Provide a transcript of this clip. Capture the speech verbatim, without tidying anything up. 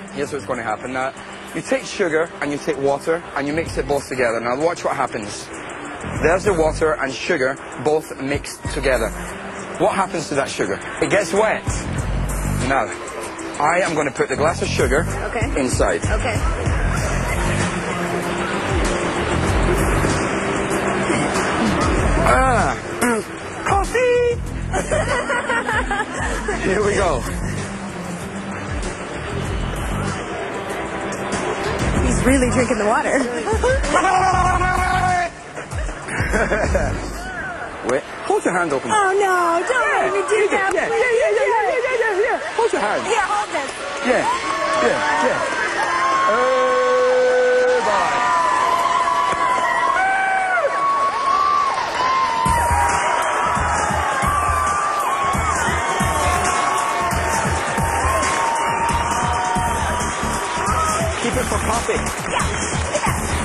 Here's what's going to happen. Now, you take sugar and you take water and you mix it both together. Now watch what happens. There's the water and sugar both mixed together. What happens to that sugar? It gets wet. Now, I am going to put the glass of sugar okay. inside. Okay. Ah, coffee! Here we go. He's really drinking the water. Wait, hold your hand open. Oh no, don't yeah, let me do yeah, that. Yeah, yeah, yeah, yeah, yeah, yeah, yeah, yeah, yeah. Hold your hand. Here, hold this. Yeah, yeah, yeah. Oh, bye. Keep it for coffee. Yeah, yeah.